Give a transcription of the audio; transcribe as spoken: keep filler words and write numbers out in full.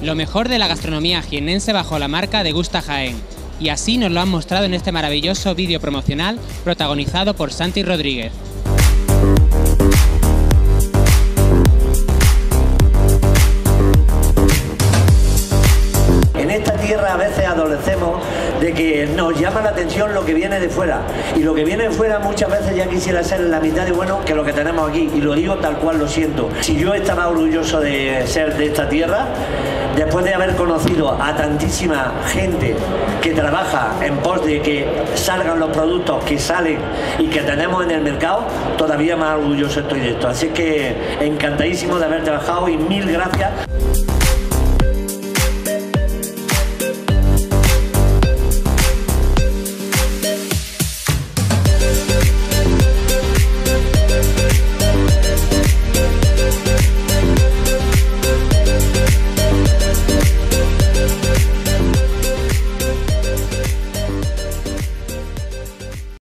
Lo mejor de la gastronomía jiennense bajo la marca Degusta Jaén. Y así nos lo han mostrado en este maravilloso vídeo promocional protagonizado por Santi Rodríguez. En esta tierra a veces adolecemos de que nos llama la atención lo que viene de fuera, y lo que viene de fuera muchas veces ya quisiera ser la mitad de bueno que lo que tenemos aquí, y lo digo tal cual lo siento. Si yo estaba orgulloso de ser de esta tierra, después de haber conocido a tantísima gente que trabaja en pos de que salgan los productos que salen y que tenemos en el mercado, todavía más orgulloso estoy de esto. Así que encantadísimo de haber trabajado y mil gracias.